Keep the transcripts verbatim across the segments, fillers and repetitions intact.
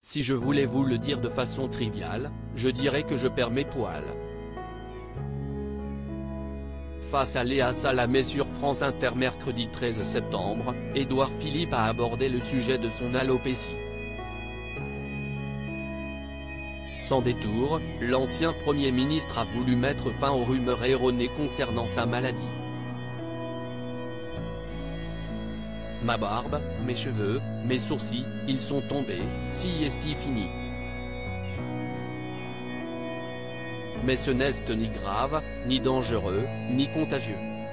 Si je voulais vous le dire de façon triviale, je dirais que je perds mes poils. Face à Léa Salamé sur France Inter mercredi treize septembre, Édouard Philippe a abordé le sujet de son alopécie. Sans détour, l'ancien Premier ministre a voulu mettre fin aux rumeurs erronées concernant sa maladie. Ma barbe, mes cheveux, mes sourcils, ils sont tombés, si est fini. Mais ce n'est ni grave, ni dangereux, ni contagieux.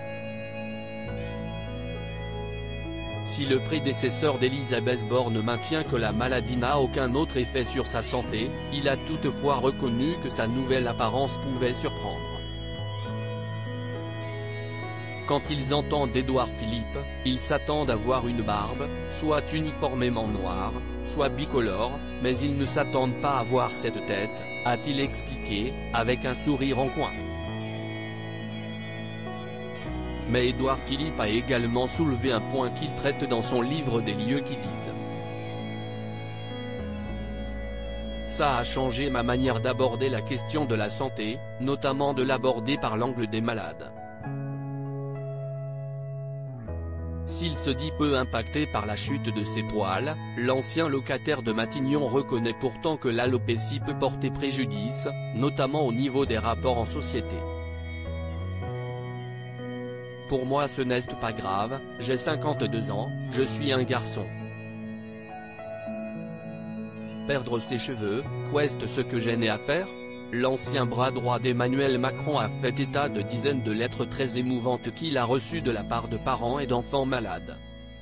Si le prédécesseur d'Elisabeth Borne maintient que la maladie n'a aucun autre effet sur sa santé, il a toutefois reconnu que sa nouvelle apparence pouvait surprendre. Quand ils entendent Édouard Philippe, ils s'attendent à voir une barbe, soit uniformément noire, soit bicolore, mais ils ne s'attendent pas à voir cette tête, a-t-il expliqué, avec un sourire en coin. Mais Édouard Philippe a également soulevé un point qu'il traite dans son livre des lieux qui disent. Ça a changé ma manière d'aborder la question de la santé, notamment de l'aborder par l'angle des malades. S'il se dit peu impacté par la chute de ses poils, l'ancien locataire de Matignon reconnaît pourtant que l'alopécie peut porter préjudice, notamment au niveau des rapports en société. Pour moi ce n'est pas grave, j'ai cinquante-deux ans, je suis un garçon. Perdre ses cheveux, qu'est-ce ce que j'ai né à faire? L'ancien bras droit d'Emmanuel Macron a fait état de dizaines de lettres très émouvantes qu'il a reçues de la part de parents et d'enfants malades.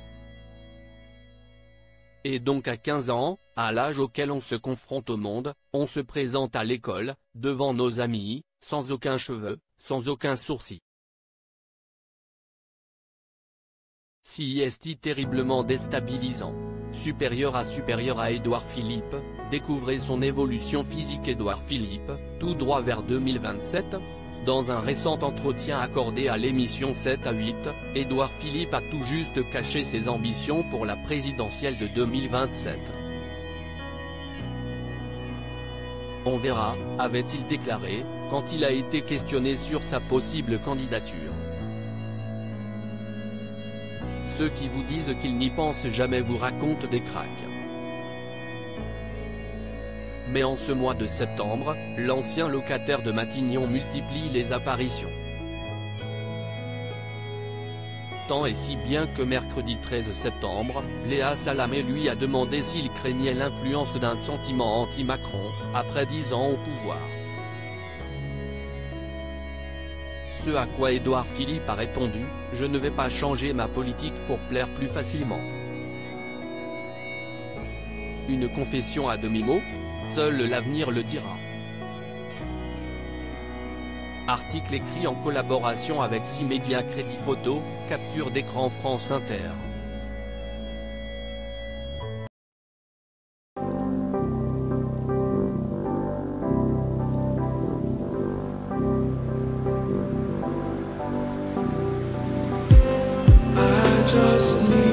Et donc à quinze ans, à l'âge auquel on se confronte au monde, on se présente à l'école, devant nos amis, sans aucun cheveu, sans aucun sourcil. Si est terriblement déstabilisant. Supérieur à supérieur à Édouard Philippe, découvrez son évolution physique. Édouard Philippe, tout droit vers deux mille vingt-sept. Dans un récent entretien accordé à l'émission sept à huit, Édouard Philippe a tout juste caché ses ambitions pour la présidentielle de deux mille vingt-sept. On verra, avait-il déclaré, quand il a été questionné sur sa possible candidature. Ceux qui vous disent qu'ils n'y pensent jamais vous racontent des cracks. Mais en ce mois de septembre, l'ancien locataire de Matignon multiplie les apparitions. Tant et si bien que mercredi treize septembre, Léa Salamé lui a demandé s'il craignait l'influence d'un sentiment anti-Macron, après dix ans au pouvoir. Ce à quoi Édouard Philippe a répondu, « Je ne vais pas changer ma politique pour plaire plus facilement ». Une confession à demi-mot? Seul l'avenir le dira. Article écrit en collaboration avec six médias. Crédit photo, capture d'écran France Inter. Just need